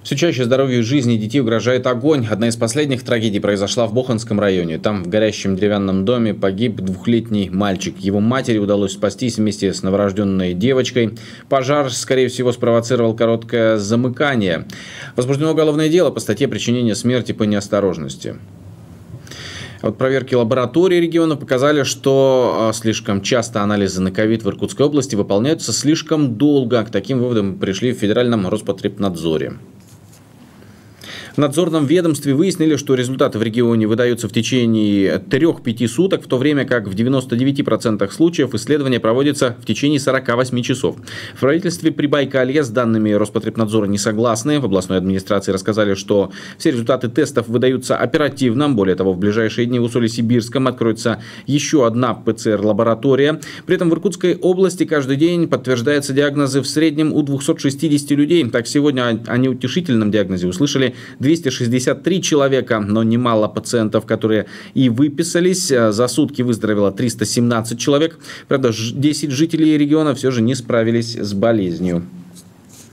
Все чаще здоровью и жизни детей угрожает огонь. Одна из последних трагедий произошла в Боханском районе. Там в горящем деревянном доме погиб двухлетний мальчик. Его матери удалось спастись вместе с новорожденной девочкой. Пожар, скорее всего, спровоцировал короткое замыкание. Возбуждено уголовное дело по статье «Причинение смерти по неосторожности». Вот проверки лабораторий региона показали, что слишком часто анализы на ковид в Иркутской области выполняются слишком долго. К таким выводам пришли в Федеральном Роспотребнадзоре. В надзорном ведомстве выяснили, что результаты в регионе выдаются в течение 3-5 суток, в то время как в 99% случаев исследование проводится в течение 48 часов. В правительстве Прибайкалья с данными Роспотребнадзора не согласны. В областной администрации рассказали, что все результаты тестов выдаются оперативно. Более того, в ближайшие дни в Усолье-Сибирском откроется еще одна ПЦР-лаборатория. При этом в Иркутской области каждый день подтверждаются диагнозы в среднем у 260 людей. Так, сегодня о неутешительном диагнозе услышали 263 человека, но немало пациентов, которые и выписались. За сутки выздоровело 317 человек. Правда, 10 жителей региона все же не справились с болезнью.